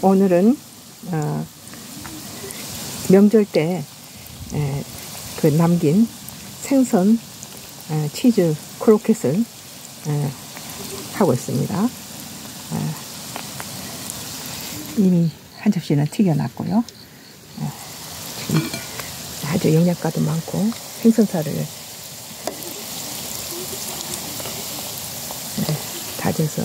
오늘은 명절 때 그 남긴 생선 치즈 크로켓을 하고 있습니다. 이미 한 접시는 튀겨놨고요. 지금 아주 영양가도 많고 생선살을 다져서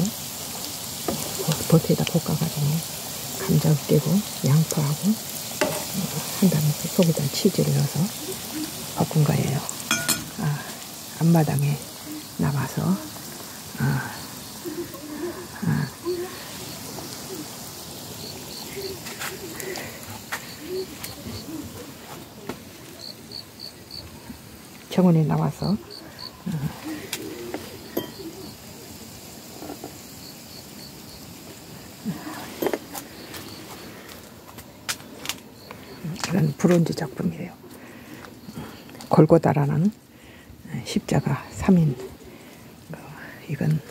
버터에다 볶아가지고 감자 으깨고 양파하고 한 다음에 속에다 치즈를 넣어서 볶은 거예요. 앞마당에 나와서 정원에 나와서 이건 브론즈 작품이에요. 골고다라는 십자가 3인 이건